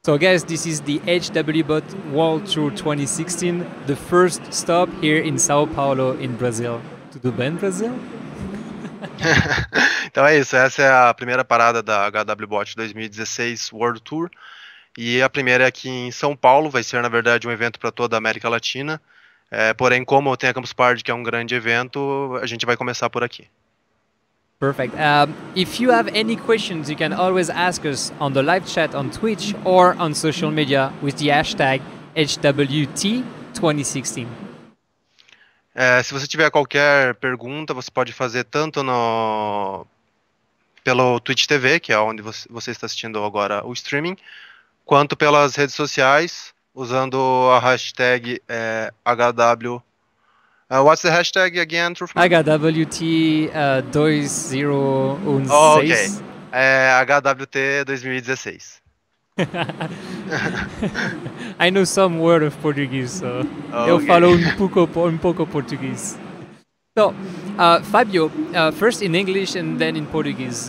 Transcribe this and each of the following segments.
So guys, this is the HWBot World Tour 2016, the first stop here in Sao Paulo, in Brazil. Tudo bem, Brasil? Então é isso, essa é a primeira parada da HWBot 2016 World Tour. E a primeira é aqui em São Paulo, vai ser na verdade um evento para toda a América Latina. Porém, como tem a Campus Party, que é um grande evento, a gente vai começar por aqui. Perfect. If you have any questions, you can always ask us on the live chat on Twitch or on social media with the hashtag HWT2016. Se você tiver qualquer pergunta, você pode fazer tanto pelo Twitch TV, que é onde você está assistindo agora o streaming, quanto pelas redes sociais, usando a hashtag HW. What's the hashtag again, Truthman? HWT 2016. Oh, ok. HWT 2016. I know some word of Portuguese, so eu falo um pouco português. So, Fabio, first in English and then in Portuguese.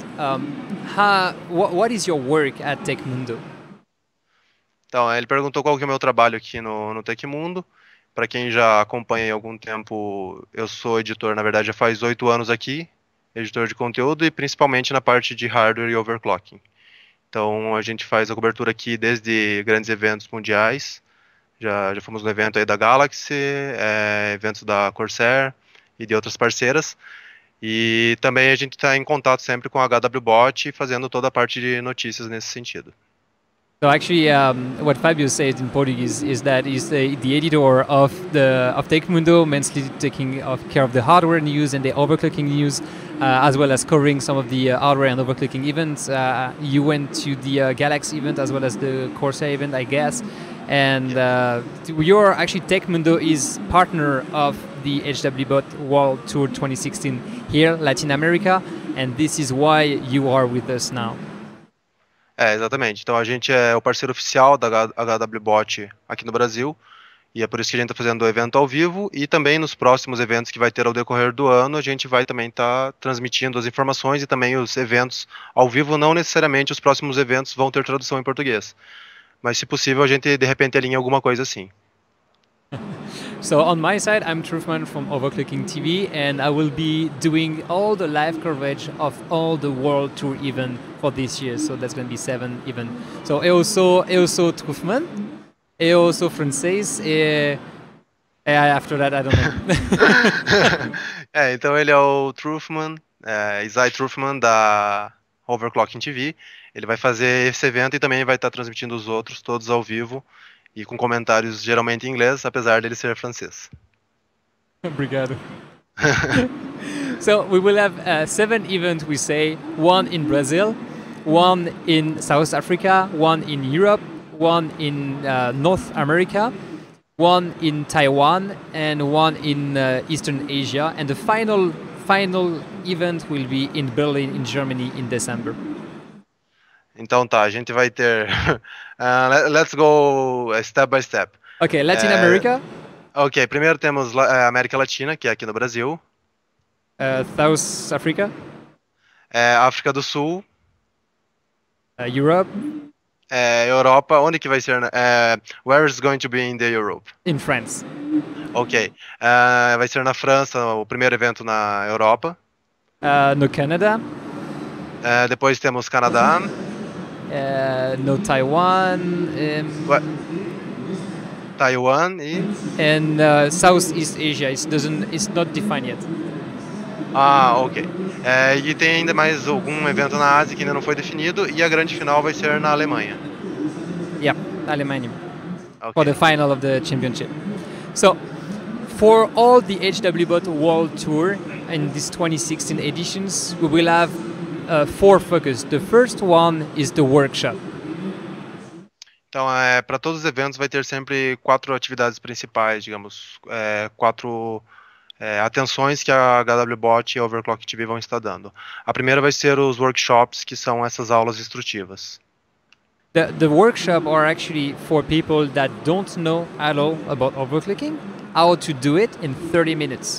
What is your work at Tecmundo? Então, ele perguntou qual que é o meu trabalho aqui no Tecmundo. Para quem já acompanha há algum tempo, eu sou editor, na verdade já faz 8 anos aqui, editor de conteúdo e principalmente na parte de hardware e overclocking. Então a gente faz a cobertura aqui desde grandes eventos mundiais, já fomos no evento aí da Galaxy, eventos da Corsair e de outras parceiras, e também a gente está em contato sempre com a HWBot, fazendo toda a parte de notícias nesse sentido. So actually, what Fabio said in Portuguese is that he's the editor of Tecmundo, mainly taking care of the hardware news and the overclocking news, as well as covering some of the hardware and overclocking events. You went to the Galaxy event as well as the Corsair event, I guess. And you're actually Tecmundo is partner of the HWBot World Tour 2016 here, Latin America, and this is why you are with us now. Exatamente. Então a gente é o parceiro oficial da HWBot aqui no Brasil, e é por isso que a gente está fazendo o evento ao vivo, e também nos próximos eventos que vai ter ao decorrer do ano, a gente vai também estar transmitindo as informações e também os eventos ao vivo. Não necessariamente os próximos eventos vão ter tradução em português, mas se possível a gente de repente alinha alguma coisa assim. So on my side, I'm Truthman from Overclocking TV, and I will be doing all the live coverage of all the World Tour event for this year. So that's going to be 7 events. So eu sou Truthman, eu sou francês, e after that I don't know. Então ele é o Truthman, Isai Truthman da Overclocking TV. Ele vai fazer esse evento e também vai estar transmitindo os outros todos ao vivo, e com comentários geralmente em inglês, apesar dele ser francês. Obrigado. So we will have 7 events, we say, 1 in Brazil, 1 in South Africa, 1 in Europe, 1 in North America, 1 in Taiwan, and 1 in Eastern Asia. And the final event will be in Berlin, in Germany, in December. Então tá, a gente vai ter... let's go step by step. Ok, Latin America. Ok, primeiro temos a América Latina, que é aqui no Brasil. South Africa. África do Sul. Europe. Europa, onde que vai ser? Where is going to be in the Europe? In France. Ok, vai ser na França, o primeiro evento na Europa. No Canada. Depois temos Canadá. No Taiwan. Taiwan e... And Southeast Asia. It's not defined yet. Ok. E tem ainda mais algum evento na Ásia que ainda não foi definido, e a grande final vai ser na Alemanha. Yeah, Alemanha. Okay. For the final of the championship. So, for all the HWBot World Tour in these 2016 editions, we will have 4 focus. The first one is the workshop. Então, para todos os eventos vai ter sempre 4 atividades principais, digamos, 4 atenções que a HWBot e a Overclock TV vão estar dando. A primeira vai ser os workshops, que são essas aulas instrutivas. The workshop are actually for people that don't know at all about overclocking, how to do it in 30 minutes.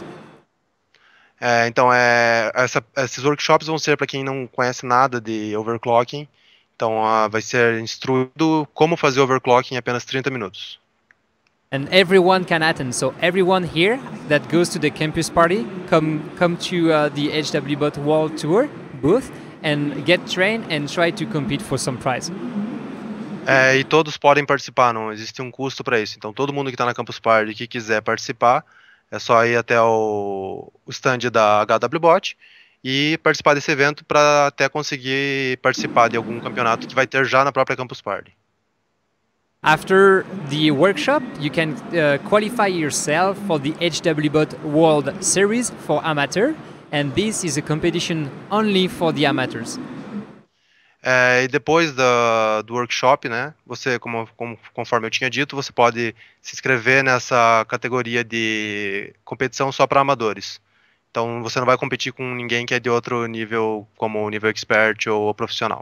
Então, esses workshops vão ser para quem não conhece nada de overclocking, Então vai ser instruído como fazer overclock em apenas 30 minutos. And everyone can attend. So everyone here that goes to the campus party come to the HWBot World Tour booth and get trained and try to compete for some prize. E todos podem participar, não existe um custo para isso. Então todo mundo que está na Campus Party que quiser participar, é só ir até o stand da HWBot e participar desse evento para até conseguir participar de algum campeonato que vai ter já na própria Campus Party. After the workshop, you can qualify yourself for the HWBot World Series for amateur, and this is a competition only for the amateurs. E depois do workshop, né, você, conforme eu tinha dito, você pode se inscrever nessa categoria de competição só para amadores. Então você não vai competir com ninguém que é de outro nível, como o nível expert ou profissional.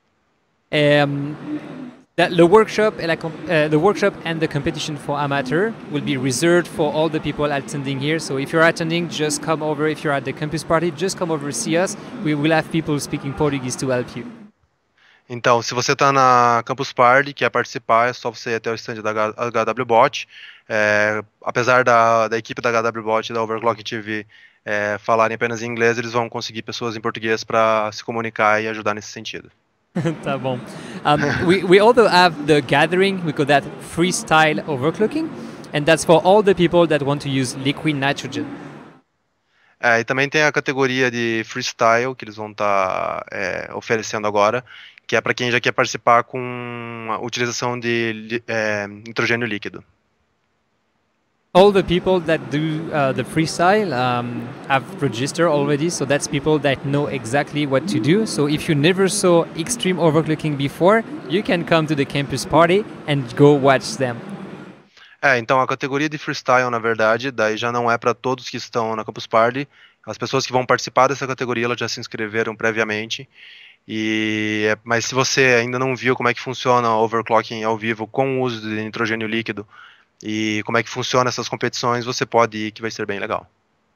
The workshop and the competition for amateur will be reserved for all the people attending here. So if you're attending, just come over. If you're at the campus party, just come over and see us. We will have people speaking Portuguese to help you. Então, se você está na Campus Party, quer participar, é só você ir até o stand da HWBot. Apesar da equipe da HWBot e da Overclock TV falarem apenas em inglês, eles vão conseguir pessoas em português para se comunicar e ajudar nesse sentido. Tá bom. We also have the gathering, we call that freestyle overclocking, and that's for all the people that want to use liquid nitrogen. E também tem a categoria de freestyle que eles vão estar oferecendo agora, que é para quem já quer participar com a utilização de nitrogênio líquido. All the people that do the freestyle have registered already, so that's people that know exactly what to do. So if you never saw extreme overclocking before, you can come to the campus party and go watch them. Então a categoria de freestyle, na verdade, daí já não é para todos que estão na Campus Party. As pessoas que vão participar dessa categoria, elas já se inscreveram previamente. Mas se você ainda não viu como é que funciona o overclocking ao vivo com o uso de nitrogênio líquido, e como é que funciona essas competições, você pode ir, que vai ser bem legal.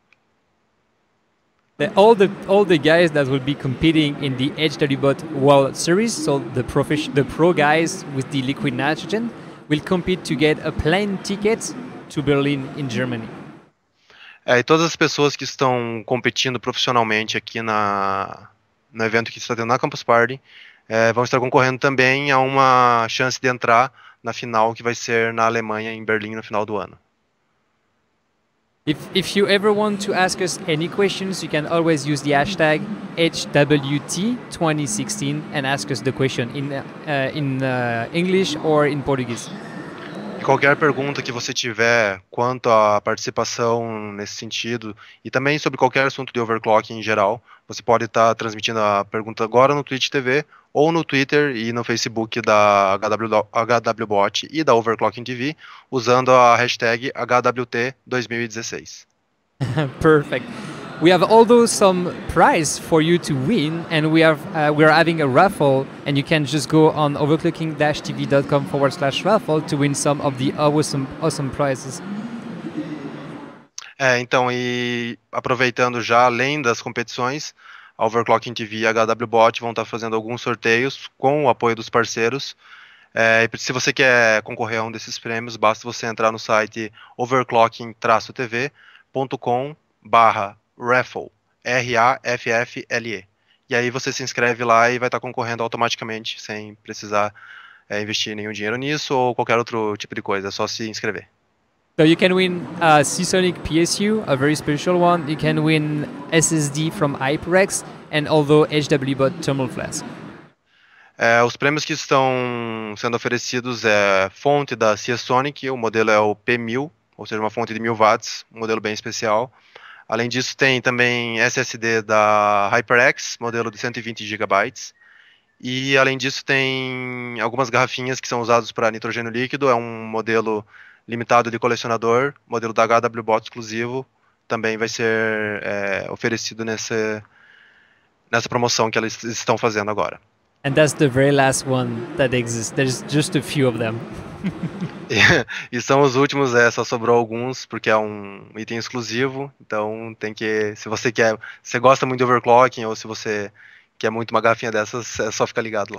All the guys that will be competing in the HWBot World Series, so the pro guys with the liquid nitrogen, will compete to get a plane ticket to Berlin in Germany. E todas as pessoas que estão competindo profissionalmente aqui no evento que está tendo na Campus Party vão estar concorrendo também a uma chance de entrar na final que vai ser na Alemanha, em Berlim, no final do ano. If you ever want to ask us any questions, you can always use the hashtag HWT2016 and ask us the question in English or in Portuguese. E qualquer pergunta que você tiver quanto à participação nesse sentido, e também sobre qualquer assunto de overclocking em geral, você pode estar transmitindo a pergunta agora no Twitch TV, ou no Twitter e no Facebook da HWBot e da Overclocking TV, usando a hashtag HWT2016. Perfect. We have also some prize for you to win, and we're having a raffle, and you can just go on overclocking-tv.com/raffle to win some of the awesome prizes. Então, e aproveitando já, além das competições, a Overclocking TV e a HWBot vão estar fazendo alguns sorteios com o apoio dos parceiros. Se você quer concorrer a um desses prêmios, basta você entrar no site overclocking-tv.com/raffle, RAFFLE. E aí você se inscreve lá e vai estar concorrendo automaticamente, sem precisar investir nenhum dinheiro nisso ou qualquer outro tipo de coisa, é só se inscrever. So you can win a Seasonic PSU, a very special one. You can win SSD from HyperX and also HWBot Thermal Flask. Os prêmios que estão sendo oferecidos é fonte da Seasonic, o modelo é o P1000, ou seja, uma fonte de 1000 watts, um modelo bem especial. Além disso, tem também SSD da HyperX, modelo de 120 GB. E além disso, tem algumas garrafinhas que são usadas para nitrogênio líquido, é um modelo limitado de colecionador, modelo da HWBot exclusivo, também vai ser oferecido nessa promoção que eles estão fazendo agora. And that's the very last one that exists. There's just a few of them. E são os últimos, só sobrou alguns, porque é um item exclusivo, então se você gosta muito de overclocking, ou se você quer muito uma garrafinha dessas, é só ficar ligado lá.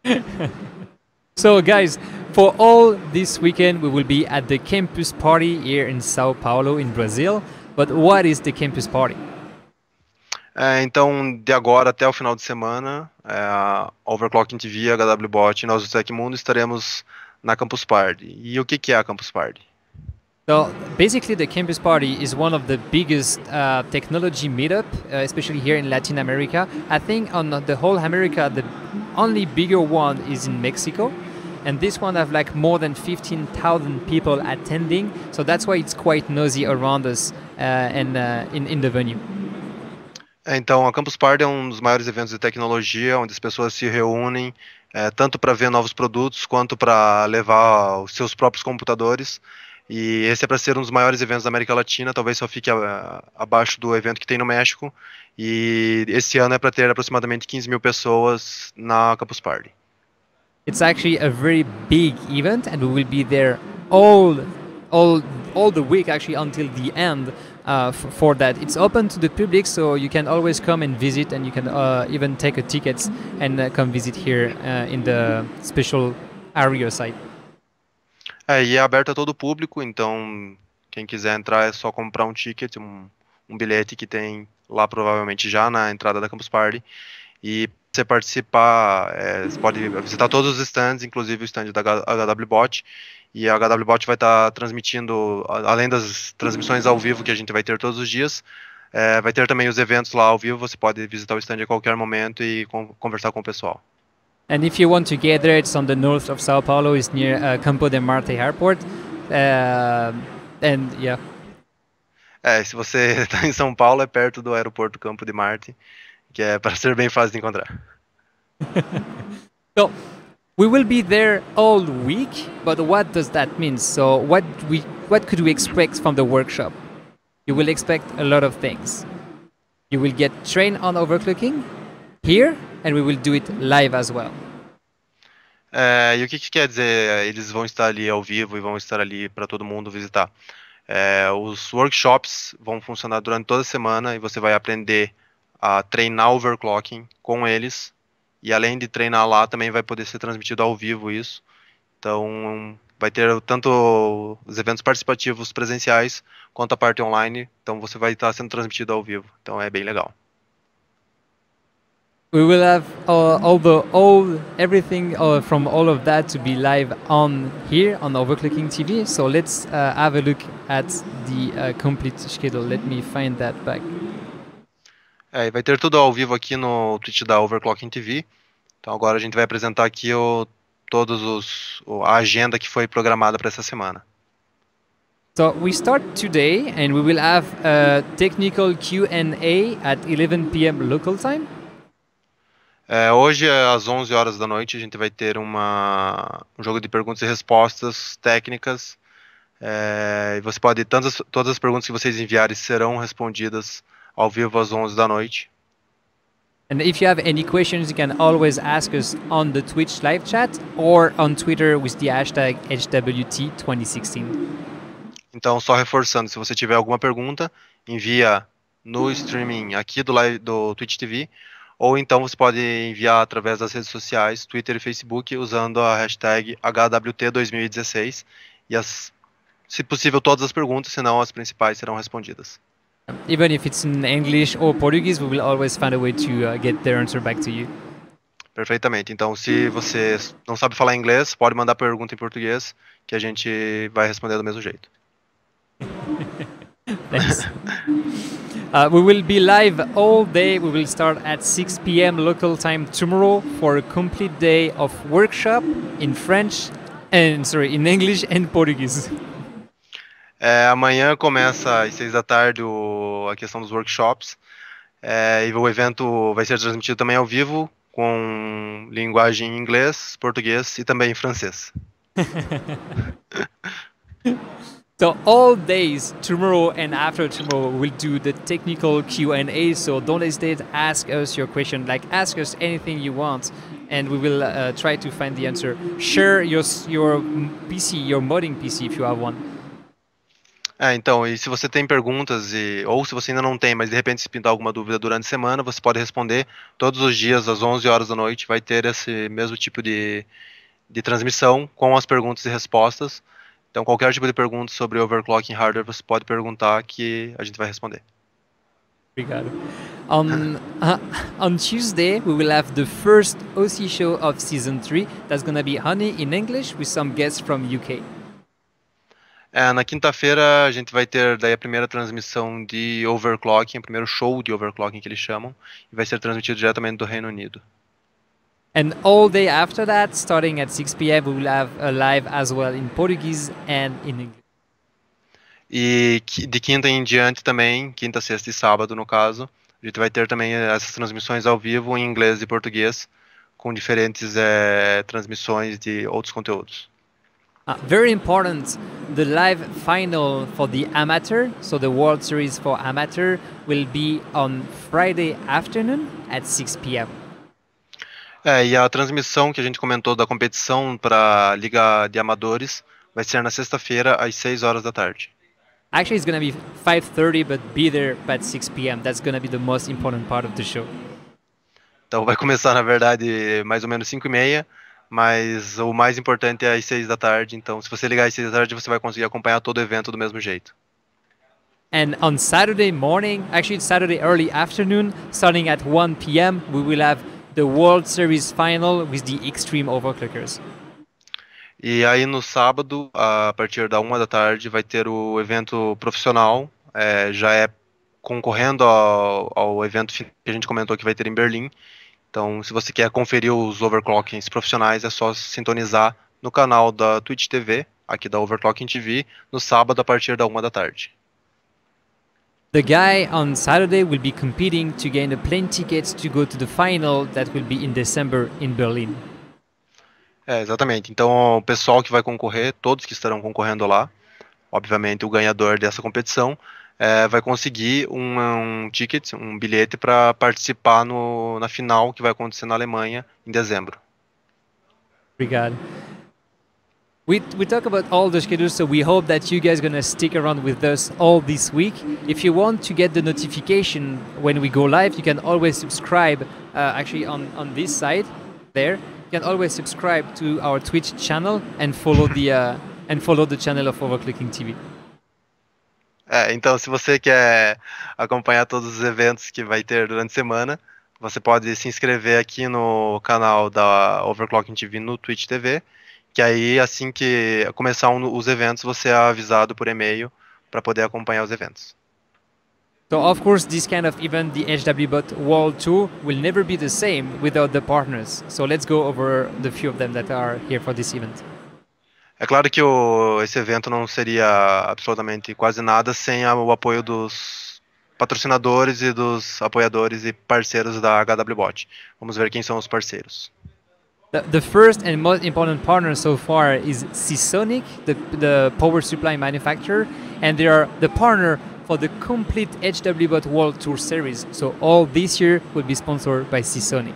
So, guys, for all this weekend, we will be at the campus party here in Sao Paulo, in Brazil. But what is the campus party? Então, de agora até o final de semana, a Overclocking TV, a HWBot e nós do Tecmundo estaremos na Campus Party. E o que é a Campus Party? So basically, the campus party is one of the biggest technology meetup, especially here in Latin America. I think on the whole America, the only bigger one is in Mexico, and this one have like more than 15,000 people attending. So that's why it's quite noisy around us and in the venue. Então, a Campus Party é um dos maiores eventos de tecnologia, onde as pessoas se reúnem tanto para ver novos produtos quanto para levar os seus próprios computadores. E esse é para ser um dos maiores eventos da América Latina, talvez só fique abaixo do evento que tem no México. E esse ano é para ter aproximadamente 15 mil pessoas na Campus Party. It's actually a very big event, and we will be there all the week, actually, until the end. For that, it's open to the public, so you can always come and visit, and you can even take a ticket and come visit here in the special area site. E é aberto a todo o público, então quem quiser entrar é só comprar um ticket, um bilhete que tem lá provavelmente já na entrada da Campus Party. E você participar, você pode visitar todos os stands, inclusive o stand da HWBot. E a HWBot vai estar transmitindo, além das transmissões ao vivo que a gente vai ter todos os dias, vai ter também os eventos lá ao vivo. Você pode visitar o stand a qualquer momento e conversar com o pessoal. And if you want to get there, it's on the north of Sao Paulo. It's near Campo de Marte Airport. And yeah. Se você está em São Paulo, é perto do aeroporto Campo de Marte, que é para ser bem fácil de encontrar. So, we will be there all week, but what does that mean? So what could we expect from the workshop? You will expect a lot of things. You will get trained on overclocking here, and we will do it live as well. E o que quer dizer? Eles vão estar ali ao vivo e vão estar ali para todo mundo visitar. Os workshops vão funcionar durante toda a semana e você vai aprender a treinar overclocking com eles. E além de treinar lá, também vai poder ser transmitido ao vivo isso. Então, vai ter tanto os eventos participativos presenciais, quanto a parte online. Então, você vai estar sendo transmitido ao vivo. Então, é bem legal. We will have everything from all of that to be live on here on Overclocking TV. So let's have a look at the complete schedule. Let me find that back. Vai ter tudo ao vivo aqui no Twitch da Overclocking TV. Então agora a gente vai apresentar aqui a agenda que foi programada para essa semana. So we start today and we will have a technical Q&A at 11 p.m. local time. Hoje, às 11 horas da noite, a gente vai ter um jogo de perguntas e respostas técnicas. E você pode, todas as perguntas que vocês enviarem serão respondidas ao vivo às 11 da noite. And if you have any questions, you can always ask us on the Twitch live chat or on Twitter with the hashtag HWT2016. Então, só reforçando, se você tiver alguma pergunta, envia no streaming aqui do Twitch TV, ou então você pode enviar através das redes sociais, Twitter e Facebook, usando a hashtag HWT2016. E se possível, todas as perguntas, senão as principais serão respondidas. Even if it's in English or Portuguese, we will always find a way to get their answer back to you. Perfeitamente. Então, se você não sabe falar inglês, pode mandar pergunta em português, que a gente vai responder do mesmo jeito. Thanks. We will be live all day. We will start at 6 p.m. local time tomorrow for a complete day of workshop in in English and Portuguese. Amanhã começa às 6 da tarde a questão dos workshops. E o evento vai ser transmitido também ao vivo, com linguagem em inglês, português e também em francês. So all days, tomorrow and after tomorrow, we'll do the technical Q&A. So don't hesitate, ask us your question, ask us anything you want, and we will try to find the answer. Share your PC, your modding PC if you have one. Então, e se você tem perguntas, ou se você ainda não tem, mas de repente se pintar alguma dúvida durante a semana, você pode responder todos os dias às 11 horas da noite, vai ter esse mesmo tipo de transmissão com as perguntas e respostas. Então, qualquer tipo de pergunta sobre overclocking hardware, você pode perguntar que a gente vai responder. Obrigado. On on Tuesday, we will have the first OC show of season 3. That's gonna be Honey in English with some guests from UK. Na quinta-feira a gente vai ter daí a primeira transmissão de overclocking, o primeiro show de overclocking que eles chamam, e vai ser transmitido diretamente do Reino Unido. And all day after that, starting at 6 p.m., we will have a live as well in Portuguese and in English. E de quinta em diante também, quinta, sexta e sábado no caso, a gente vai ter também essas transmissões ao vivo em inglês e português, com diferentes transmissões de outros conteúdos. Very important, the live final for the amateur, so the World Series for amateur, will be on Friday afternoon at 6 p.m. E a transmissão que a gente comentou da competição para a Liga de Amadores vai ser na sexta-feira às 6 horas da tarde. Actually, it's going to be 5:30, but be there at 6 p.m. That's going to be the most important part of the show. Então vai começar, na verdade, mais ou menos 5h30, mas o mais importante é às 6 da tarde. Então, se você ligar às 6 da tarde, você vai conseguir acompanhar todo o evento do mesmo jeito. And on Saturday morning, actually it's Saturday early afternoon, starting at 1 p.m., we will have the World Series final with the Extreme Overclockers. E aí no sábado, a partir da 1 da tarde, vai ter o evento profissional, já é concorrendo ao evento que a gente comentou que vai ter em Berlim. Então, se você quer conferir os overclockings profissionais, é só sintonizar no canal da Twitch TV, aqui da Overclocking TV, no sábado a partir da 1 da tarde. The guy on Saturday will be competing to gain a plane ticket to go to the final that will be in December in Berlin. Exatamente. Então, o pessoal que vai concorrer, todos que estarão concorrendo lá, obviamente o ganhador dessa competição, vai conseguir um ticket, um bilhete para participar na final que vai acontecer na Alemanha em dezembro. Obrigado. We talk about all the schedules, so we hope that you guys are going to stick around with us all this week. If you want to get the notification when we go live, you can always subscribe, actually on this side there. You can always subscribe to our Twitch channel and follow the channel of Overclocking TV. Então, se você quer acompanhar todos os eventos que vai ter durante a semana, você pode se inscrever aqui no canal da Overclocking TV no Twitch TV, que aí assim que começar os eventos, você é avisado por e-mail para poder acompanhar os eventos. So of course, this kind of event, the HWBot World Tour, will never be the same without the partners. So let's go over the few of them that are here for this event. É claro que esse evento não seria absolutamente quase nada sem o apoio dos patrocinadores e dos apoiadores e parceiros da HWBot. Vamos ver quem são os parceiros. The first and most important partner so far is Seasonic, the power supply manufacturer, and they are the partner for the complete HWBot World Tour series. So all this year will be sponsored by Seasonic.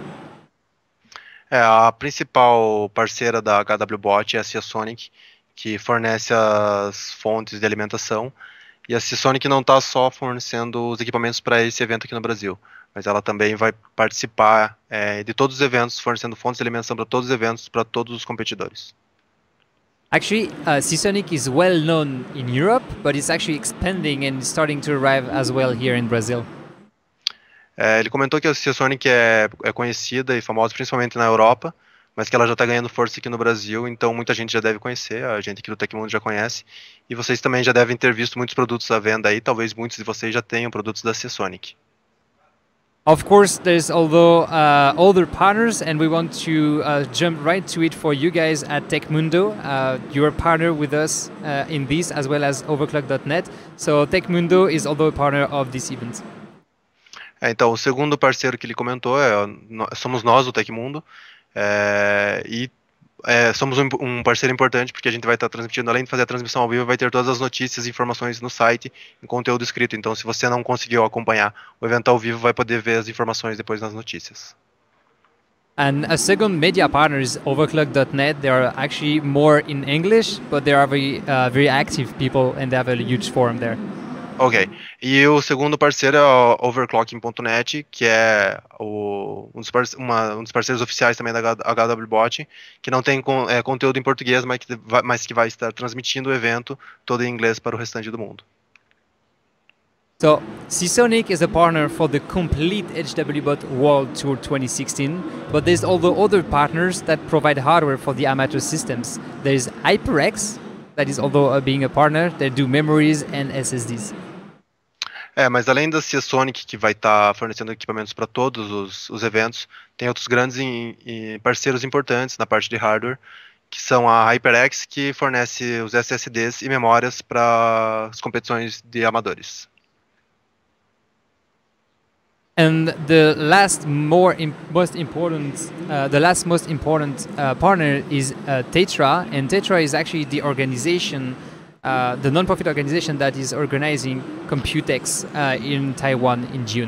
A principal parceira da HWBot é a Seasonic, que fornece as fontes de alimentação. E a Seasonic não está só fornecendo os equipamentos para esse evento aqui no Brasil, mas ela também vai participar de todos os eventos, fornecendo fontes de alimentação para todos os eventos, para todos os competidores. Actually, Seasonic is well known in Europe, but it's actually expanding and starting to arrive as well here in Brazil. Ele comentou que a Seasonic é conhecida e famosa principalmente na Europa, mas que ela já está ganhando força aqui no Brasil, então muita gente já deve conhecer, a gente aqui do Tecmundo já conhece, e vocês também já devem ter visto muitos produtos à venda aí, talvez muitos de vocês já tenham produtos da Seasonic. Of course, there's other partners, and we want to jump right to it for you guys at Tecmundo. You're a partner with us in this, as well as Overclock.net. So Tecmundo is also a partner of this event. Então, o segundo parceiro que ele comentou somos nós, o Tecmundo, e somos um parceiro importante porque a gente vai estar transmitindo, além de fazer a transmissão ao vivo, vai ter todas as notícias e informações no site, em conteúdo escrito. Então, se você não conseguiu acompanhar o evento ao vivo, vai poder ver as informações depois nas notícias. And a second media partner is Overclock.net. They are actually more in English, but they are very active people and they have a huge forum there. Ok. E o segundo parceiro é o Overclocking.net, que é um dos parceiros oficiais também da HWBot, que não tem conteúdo em português, mas que vai estar transmitindo o evento todo em inglês para o restante do mundo. So, Seasonic is a partner for the complete HWBot World Tour 2016, but there's also other partners that provide hardware for the amateur systems. There's HyperX, that is although being a partner, they do memories and SSDs. Mas além da Seasonic, que vai estar fornecendo equipamentos para todos os eventos, tem outros grandes parceiros importantes na parte de hardware, que são a HyperX, que fornece os SSDs e memórias para as competições de amadores. And the last most important partner is Tetra, and Tetra is actually the organization, the non-profit organization that is organizing Computex in Taiwan in June.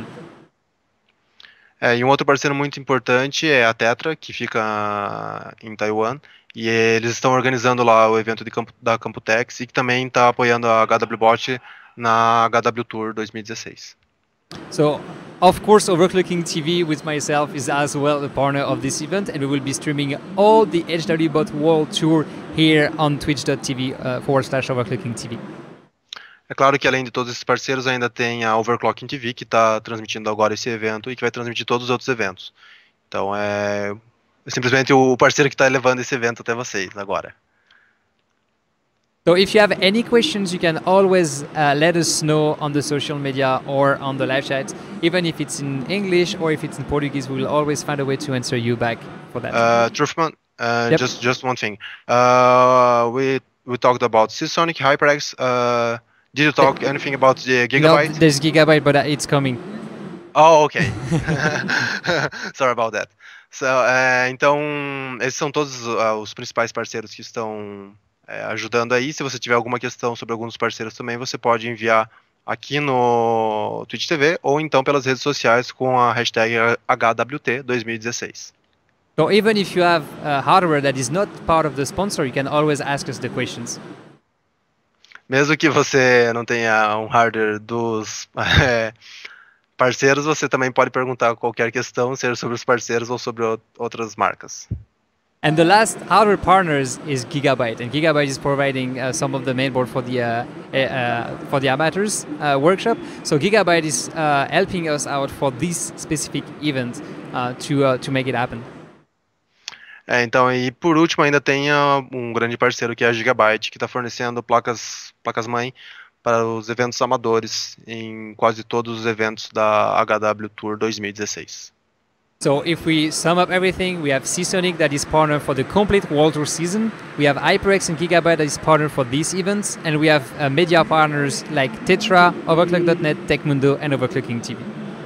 E um outro parceiro muito importante é a Tetra, que fica em Taiwan, e eles estão organizando lá o evento da Computex e que também está apoiando a HWBot na HW Tour 2016. So, of course, Overclocking TV with myself is as well a partner of this event, and we will be streaming all the HWBot World Tour here on twitch.tv/Overclocking TV. É claro que além de todos esses parceiros ainda tem a Overclocking TV, que está transmitindo agora esse evento e que vai transmitir todos os outros eventos. Então é simplesmente o parceiro que está levando esse evento até vocês agora. So if you have any questions, you can always let us know on the social media or on the live chat. Even if it's in English or if it's in Portuguese, we will always find a way to answer you back for that. Truffman, Yep. just one thing. We talked about Seasonic, HyperX. Did you talk anything about the Gigabyte? No, there's Gigabyte, but it's coming. Oh, okay. Sorry about that. So, então, esses são todos os principais parceiros que estão ajudando aí. Se você tiver alguma questão sobre alguns parceiros também, você pode enviar aqui no Twitch TV ou então pelas redes sociais com a hashtag HWT2016. So even if you have hardware that is not part of the sponsor, you can always ask us the questions. Mesmo que você não tenha um hardware dos parceiros, você também pode perguntar qualquer questão, seja sobre os parceiros ou sobre outras marcas. And the last hardware partners is Gigabyte, and Gigabyte is providing some of the mainboard for the amateurs workshop. So Gigabyte is helping us out for this specific event to make it happen. Então, e por último ainda tem um grande parceiro que é a Gigabyte, que está fornecendo placas-mãe para os eventos amadores em quase todos os eventos da HW Tour 2016. So if we sum up everything, we have Seasonic that is partner for the complete World Tour season, we have HyperX and Gigabyte that is partner for these events, and we have media partners like Tetra, Overclock.net, Tecmundo, and Overclocking TV.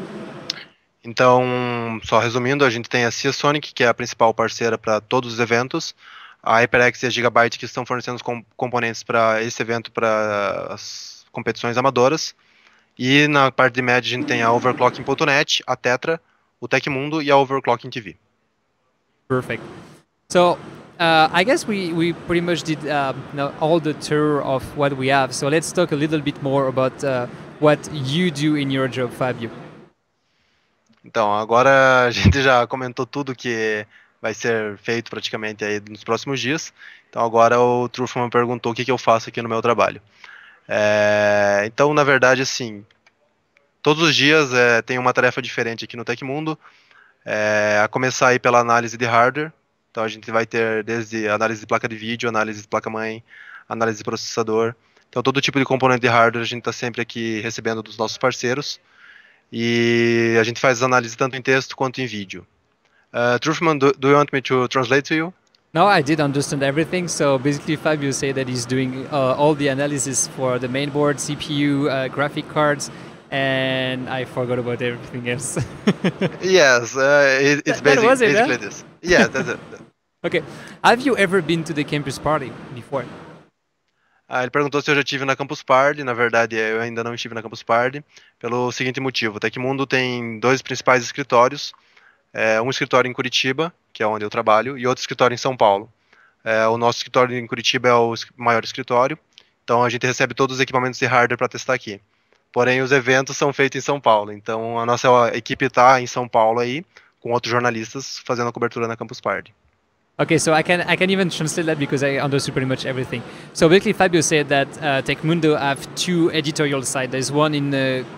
Então, só resumindo, a gente tem a Seasonic, que é a principal parceira para todos os eventos, a HyperX e a Gigabyte, que estão fornecendo os componentes para esse evento, para as competições amadoras, e na parte de média a gente tem a Overclocking.net, a Tetra, o Tecmundo e a Overclocking TV. Perfect. So I guess we pretty much did all the tour of what we have. So let's talk a little bit more about what you do in your job, Fabio. Então, agora a gente já comentou tudo que vai ser feito praticamente aí nos próximos dias. Então agora o Truffman perguntou o que eu faço aqui no meu trabalho. Então, na verdade, assim, todos os dias tem uma tarefa diferente aqui no Tecmundo, a começar aí pela análise de hardware. Então a gente vai ter desde análise de placa de vídeo, análise de placa-mãe, análise de processador. Então todo tipo de componente de hardware a gente está sempre aqui recebendo dos nossos parceiros. E a gente faz análise tanto em texto quanto em vídeo. Truffman, do you want me to translate to you? No, I did understand everything. So basically, Fabio said that he's doing all the analysis for the mainboard, CPU, graphic cards, and I forgot about everything else. Yes, it's basically it, this. Yeah, that's it. Okay. Have you ever been to the campus party before? Ele perguntou se eu já estive na Campus Party. Na verdade, eu ainda não estive na Campus Party, pelo seguinte motivo: o Tecmundo tem dois principais escritórios, um escritório em Curitiba, que é onde eu trabalho, e outro escritório em São Paulo. O nosso escritório em Curitiba é o maior escritório, então a gente recebe todos os equipamentos de hardware para testar aqui. Porém, os eventos são feitos em São Paulo, então a nossa equipe está em São Paulo aí, com outros jornalistas fazendo a cobertura na Campus Party. Okay, so I can even translate that because I understood pretty much everything. So basically, Fabio said that Tecmundo have two editorial sites. There's one in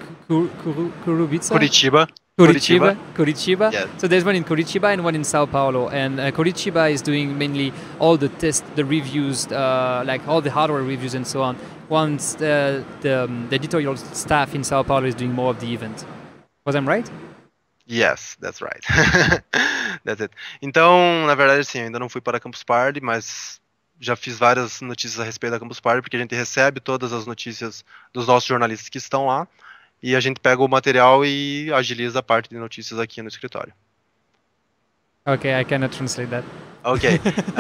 Curitiba. Curitiba. Yes. So there's one in Curitiba and one in Sao Paulo. And Curitiba is doing mainly all the tests, the reviews, like all the hardware reviews and so on. Once the editorial staff in Sao Paulo is doing more of the event. Was I right? Yes, that's right. That's it. Então, na verdade, sim, ainda não fui para a Campus Party, mas já fiz várias notícias a respeito da Campus Party, porque a gente recebe todas as notícias dos nossos jornalistas que estão lá, e a gente pega o material e agiliza a parte de notícias aqui no escritório. Okay, I cannot translate that. Okay.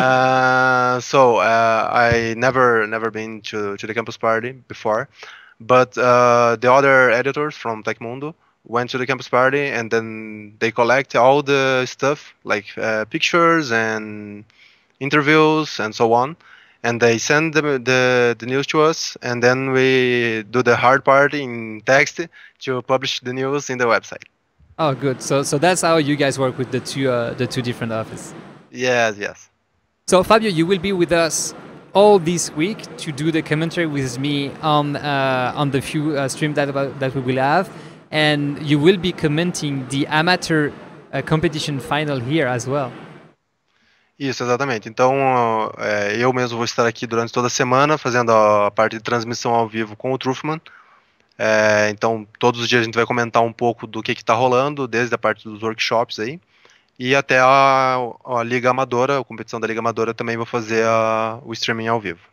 So I never been to the Campus Party before, but the other editors from Tecmundo went to the Campus Party, and then they collect all the stuff like pictures and interviews and so on, and they send the news to us, and then we do the hard part in text to publish the news in the website. Oh, good. So that's how you guys work with the two different offices. Yes. So Fabio, you will be with us all this week to do the commentary with me on the few stream that we will have, and you will be commenting the amateur competition final here as well. Isso, exatamente. Então, eu mesmo vou estar aqui durante toda a semana fazendo a parte de transmissão ao vivo com o Truthman. Então, todos os dias a gente vai comentar um pouco do que está rolando, desde a parte dos workshops aí, e até a Liga Amadora, a competição da Liga Amadora, também vou fazer o streaming ao vivo.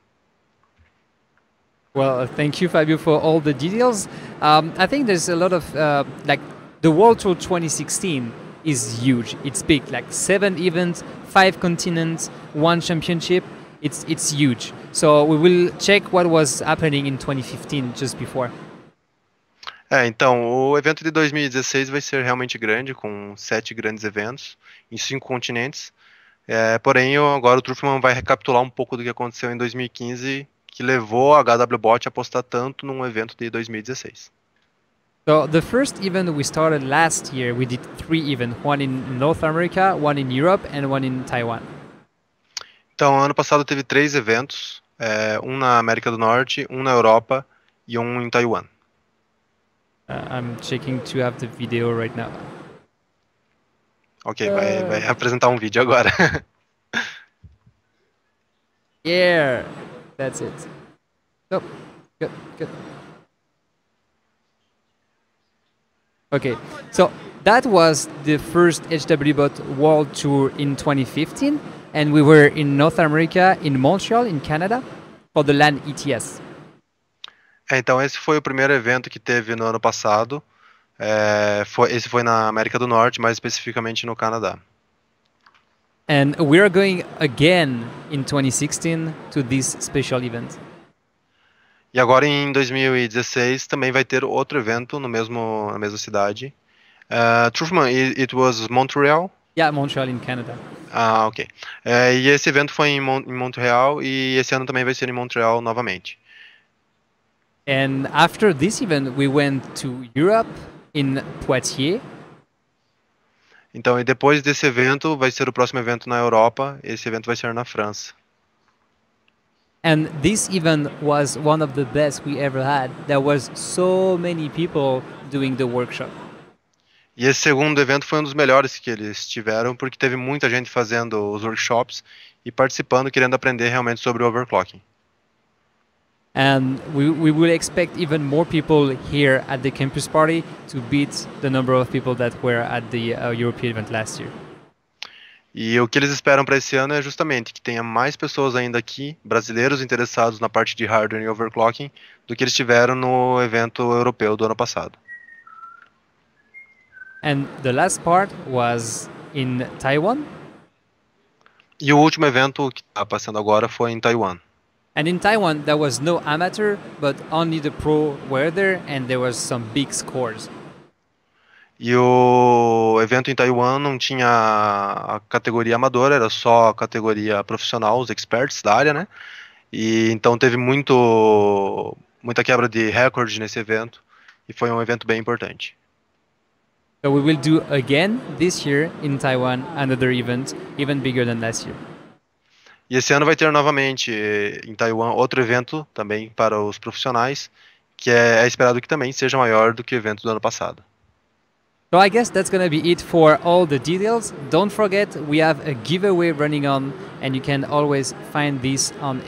Well, thank you, Fabio, for all the details. I think there's a lot of like the World Tour 2016 is huge. It's big, like 7 events, 5 continents, 1 championship. It's huge. So we will check what was happening in 2015 just before. Então, o evento de 2016 vai ser realmente grande, com 7 grandes eventos em 5 continentes. Porém, agora o Truthman vai recapitular um pouco do que aconteceu em 2015, que levou a HWBot a apostar tanto num evento de 2016. So the first event we started last year, we did 3 events, one in North America, one in Europe, and one in Taiwan. Então, ano passado teve 3 eventos, um na América do Norte, um na Europa e um em Taiwan. I'm checking to have the video right now. Ok, vai apresentar um vídeo agora. Yeah, that's it. Oh, good. Okay, so that was the first HWBot World Tour in 2015, and we were in North America, in Montreal, in Canada, for the LAN ETS. Então esse foi o primeiro evento que teve no ano passado. Esse foi na América do Norte, mais especificamente no Canadá. And we are going again in 2016 to this special event. E agora em 2016 também vai ter outro evento na mesma cidade. Truthman, it was Montreal? Yeah, Montreal in Canada. Ah, ok. E esse evento foi em Montreal e esse ano também vai ser em Montreal novamente. And after this event, we went to Europe in Poitiers. Então, e depois desse evento, vai ser o próximo evento na Europa. Esse evento vai ser na França. And this event was one of the best we ever had. There was so many people doing the workshop. E esse segundo evento foi um dos melhores que eles tiveram, porque teve muita gente fazendo os workshops e participando, querendo aprender realmente sobre o overclocking. And we will expect even more people here at the campus party to beat the number of people that were at the European event last year. E o que eles esperam para esse ano é justamente que tenha mais pessoas ainda aqui, brasileiros interessados na parte de hardware e overclocking, do que eles tiveram no evento europeu do ano passado. And the last part was in Taiwan. E o último evento que está passando agora foi em Taiwan. And in Taiwan, there was no amateur, but only the pro were there, and there was some big scores. E o evento em Taiwan não tinha a categoria amadora, era só a categoria profissional, os experts da área, né? E então teve muita quebra de recorde nesse evento e foi um evento bem importante. So we will do again this year in Taiwan another event even bigger than last year. E esse ano vai ter novamente em Taiwan outro evento também para os profissionais, que é esperado que também seja maior do que o evento do ano passado. So I guess that's gonna be it for all the details. Don't forget, we have a giveaway running on, and you can always find this on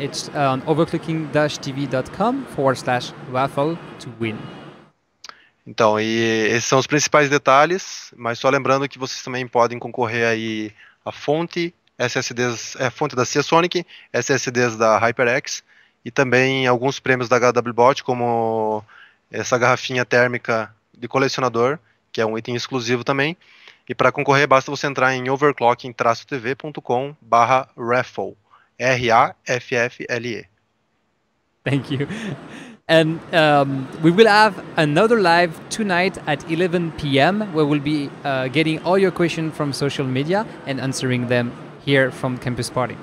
overclocking-tv.com/raffle to win. Então, e esses são os principais detalhes, mas só lembrando que vocês também podem concorrer aí a fonte, SSDs, fonte da Seasonic, SSDs da HyperX e também alguns prêmios da HWBot, como essa garrafinha térmica de colecionador, que é um item exclusivo também. E para concorrer basta você entrar em overclocking-tv.com/raffle, RAFFLE. Thank you. And we will have another live tonight at 11 p.m. where we'll be getting all your questions from social media and answering them here from Campus Party.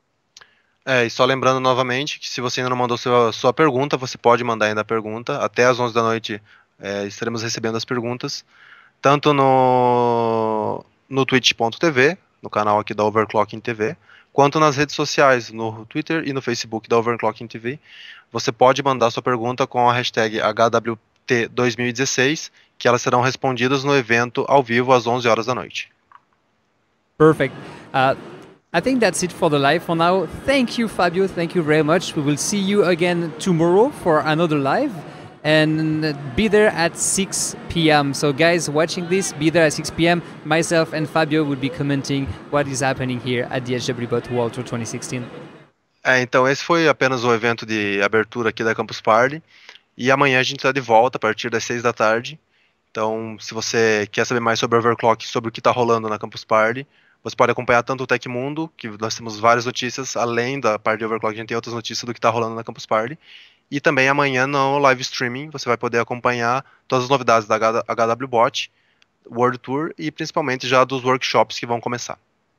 E só lembrando novamente que se você ainda não mandou sua pergunta, você pode mandar ainda a pergunta. Até às 11 da noite estaremos recebendo as perguntas, tanto no twitch.tv, no canal aqui da Overclocking TV, quanto nas redes sociais, no Twitter e no Facebook da Overclocking TV. Você pode mandar sua pergunta com a hashtag HWT2016, que elas serão respondidas no evento ao vivo às 11 horas da noite. Perfect. I think that's it for the live for now. Thank you, Fabio. Thank you very much. We will see you again tomorrow for another live. And be there at 6 p.m. So guys watching this, be there at 6 p.m. Myself and Fabio will be commenting what is happening here at the HWBot World Tour 2016. Então esse foi apenas o evento de abertura aqui da Campus Party. E amanhã a gente está de volta a partir das 6 da tarde. Então se você quer saber mais sobre Overclock, sobre o que está rolando na Campus Party, você pode acompanhar tanto o Tecmundo, que nós temos várias notícias, além da parte de Overclock, a gente tem outras notícias do que está rolando na Campus Party. E também amanhã no live streaming você vai poder acompanhar todas as novidades da HWBot, World Tour e principalmente já dos workshops que vão começar.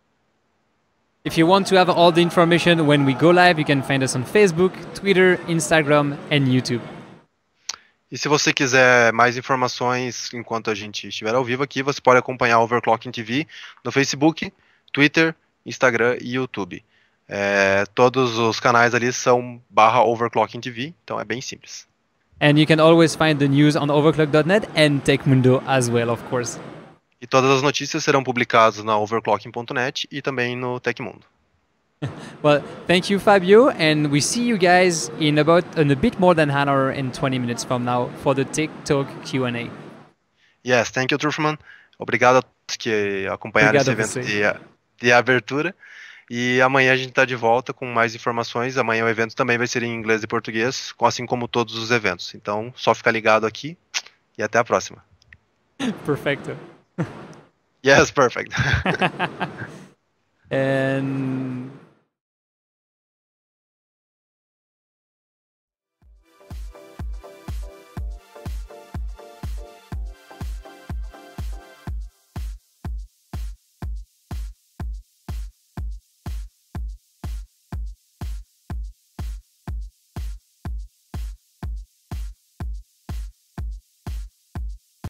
If you want to have all the information when we go live, you can find us on Facebook, Twitter, Instagram and YouTube. E se você quiser mais informações enquanto a gente estiver ao vivo aqui, você pode acompanhar o Overclocking TV no Facebook, Twitter, Instagram e YouTube. Todos os canais ali são /Overclocking TV, então é bem simples. And you can always find the news on overclock.net and Tecmundo as well, of course. E todas as notícias serão publicadas na overclocking.net e também no Tecmundo. Well, thank you, Fabio, and we see you guys in a bit more than an hour and 20 minutes from now for the TikTok Q&A. Yes, thank you, Truffman. Obrigado a todos que acompanharam esse evento de abertura. E amanhã a gente está de volta com mais informações. Amanhã o evento também vai ser em inglês e português, assim como todos os eventos. Então, só ficar ligado aqui e até a próxima. Perfecto. Yes, perfect. And